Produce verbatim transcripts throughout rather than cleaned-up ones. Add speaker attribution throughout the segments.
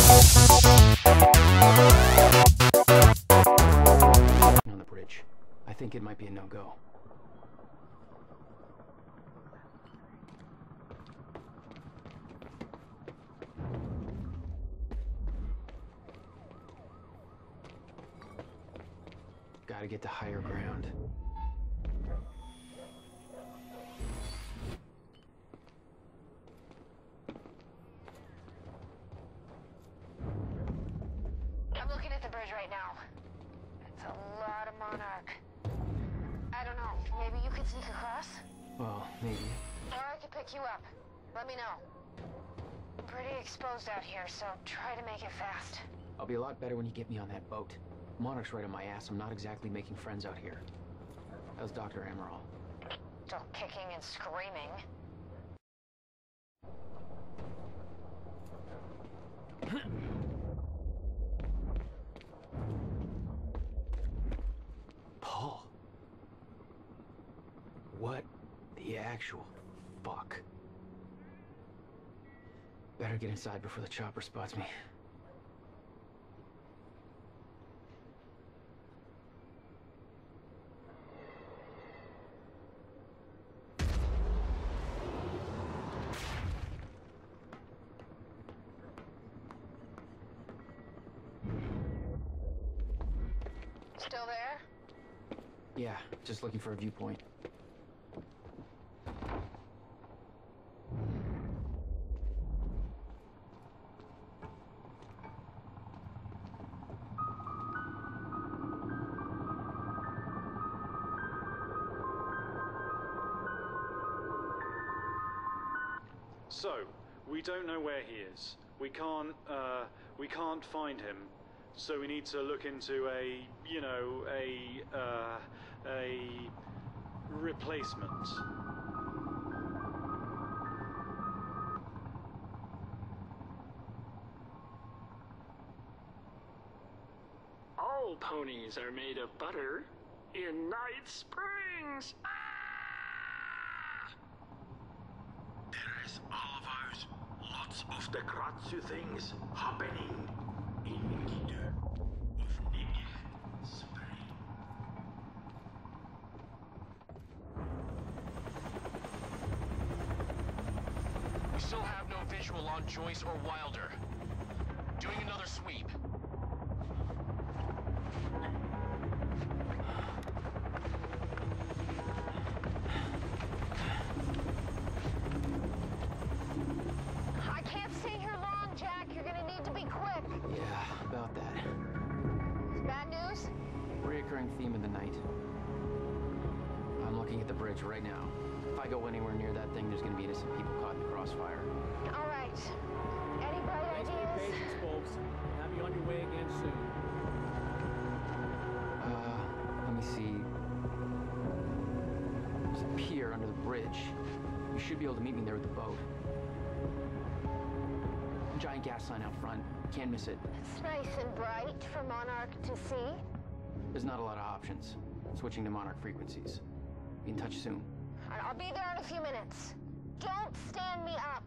Speaker 1: On the bridge. I think it might be a no-go. Gotta get to higher ground.
Speaker 2: I'm looking at the bridge right now. It's a lot of Monarch. I don't know, maybe you could sneak across?
Speaker 1: Well, maybe.
Speaker 2: Or I could pick you up. Let me know. I'm pretty exposed out here, so try to make it fast.
Speaker 1: I'll be a lot better when you get me on that boat. Monarch's right on my ass. I'm not exactly making friends out here. That was Doctor Amaral.
Speaker 2: Still kicking and screaming.
Speaker 1: Paul. What the actual fuck? Better get inside before the chopper spots me.
Speaker 2: Still there?
Speaker 1: Yeah, just looking for a viewpoint.
Speaker 3: So, we don't know where he is. We can't, uh, we can't find him. So we need to look into a, you know, a, uh, a replacement.
Speaker 4: All ponies are made of butter in Night Springs. Ah!
Speaker 5: There is always lots of the Kratzu things happening in Gidu of Night Spring.
Speaker 6: We still have no visual on Joyce or Wilder. Doing another sweep.
Speaker 2: I can't stay here long, Jack. You're gonna need to be quick.
Speaker 1: Yeah, about that.
Speaker 2: Bad news?
Speaker 1: Reoccurring theme of the night. I'm looking at the bridge right now. If I go anywhere near that thing, there's gonna be innocent people caught in the crossfire.
Speaker 2: All right. Any bright
Speaker 7: Thanks for your
Speaker 2: ideas?
Speaker 7: patience, folks. Have you on your way again soon.
Speaker 1: Uh, let me see. There's a pier under the bridge. You should be able to meet me there with the boat. Giant gas sign out front. Can't miss it.
Speaker 2: It's nice and bright for Monarch to see.
Speaker 1: There's not a lot of options. Switching to Monarch frequencies. Be in touch soon.
Speaker 2: All right, I'll be there in a few minutes. Don't stand me up.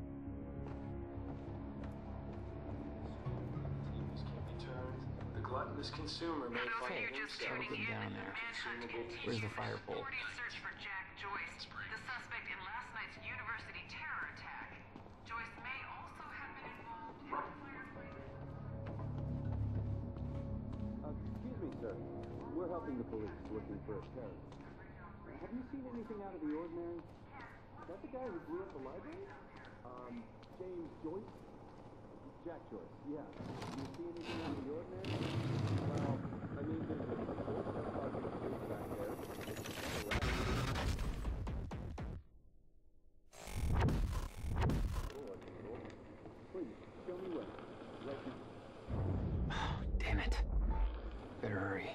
Speaker 4: The gluttonous consumer may
Speaker 8: Those of
Speaker 4: find
Speaker 8: you just
Speaker 4: himself
Speaker 8: tuning in,
Speaker 1: down there.
Speaker 8: manhunt continues.
Speaker 1: Where's the fire pole?
Speaker 8: Authorities search for Jack Joyce, the suspect in last night's university terror attack. Joyce may also have been involved in the firefight.
Speaker 9: Uh, excuse me, sir. We're helping the police looking for a terrorist. Have you seen anything out of the ordinary? Is that the guy who blew up the library? Um, James Joyce? Jack Joyce, yeah. Do you see anything out of the ordinary? Well, I mean, there's a horse causing a street back there. It's kind of loud. Oh, unusual. Please, show me where. Right now.
Speaker 1: Oh, damn it. Better hurry.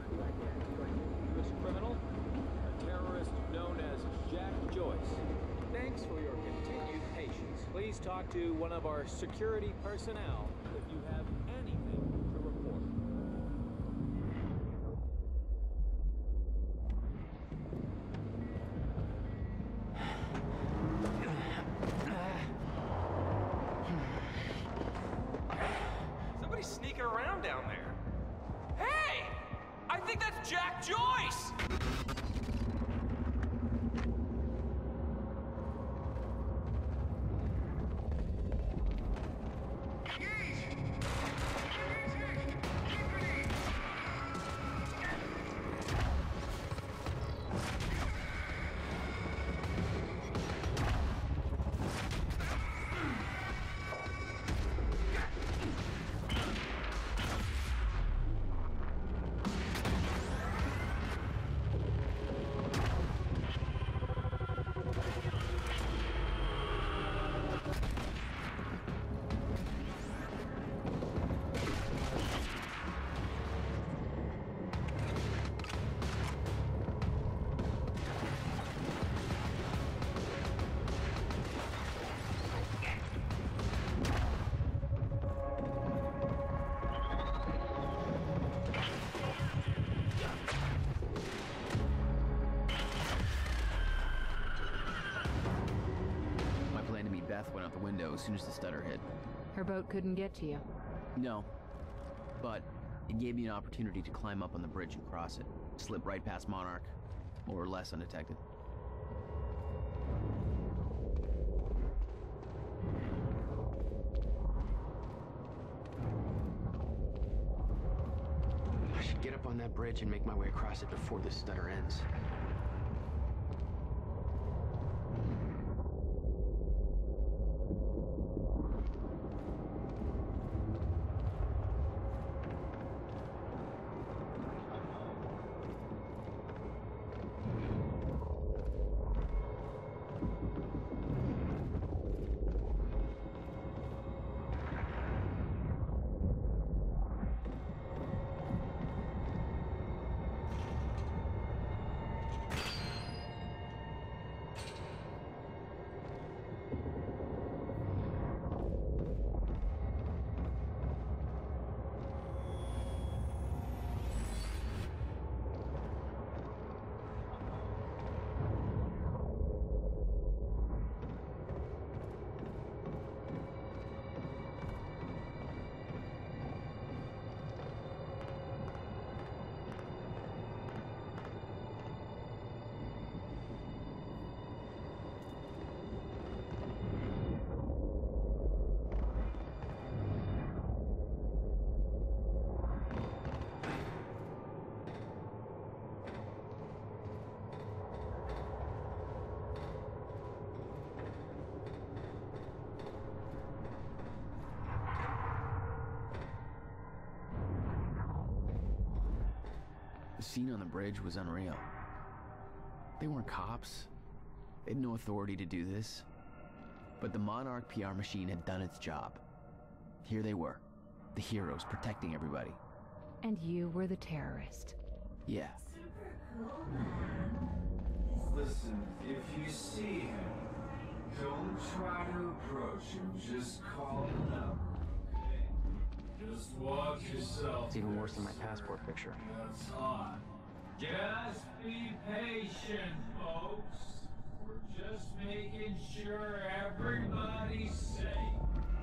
Speaker 7: U S criminal, a terrorist known as Jack Joyce. Please talk to one of our security personnel if you have anything to report.
Speaker 6: Somebody's sneaking around down there. Hey! I think that's Jack Joyce!
Speaker 1: Beth went out the window as soon as the stutter hit.
Speaker 10: Her boat couldn't get to you.
Speaker 1: No, but it gave me an opportunity to climb up on the bridge and cross it. Slip right past Monarch, more or less undetected.
Speaker 6: I should get up on that bridge and make my way across it before this stutter ends.
Speaker 1: The scene on the bridge was unreal. They weren't cops. They had no authority to do this. But the Monarch P R machine had done its job. Here they were, the heroes protecting everybody.
Speaker 10: And you were the terrorist.
Speaker 1: Yeah.
Speaker 11: Listen, if you see him, don't try to approach him. Just call him number, okay? Just watch yourself.
Speaker 6: It's even worse than my passport picture.
Speaker 11: That's hot. Just be patient, folks. We're just making sure everybody's safe.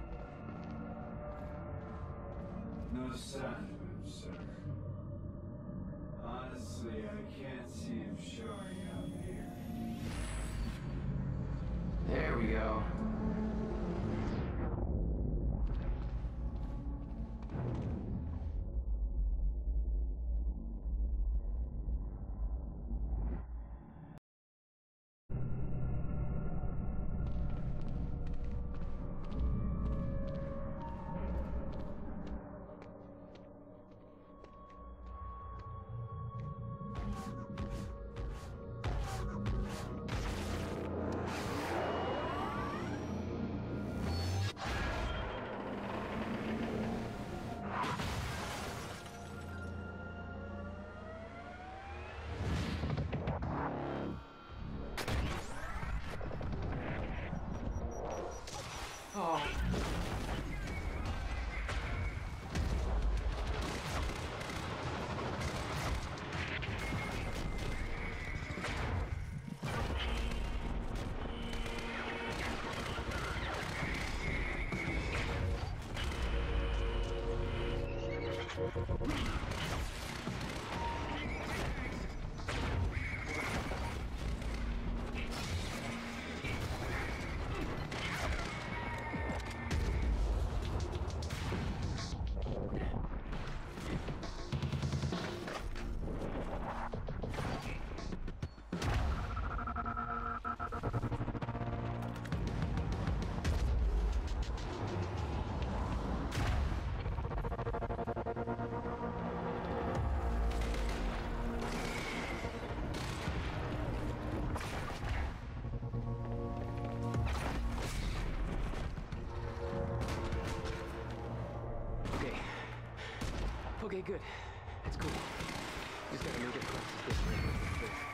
Speaker 11: No sign of him, sir. Honestly, I can't see him showing up here.
Speaker 6: There we go.
Speaker 1: Okay, good. That's cool. Just gotta make it across this bridge.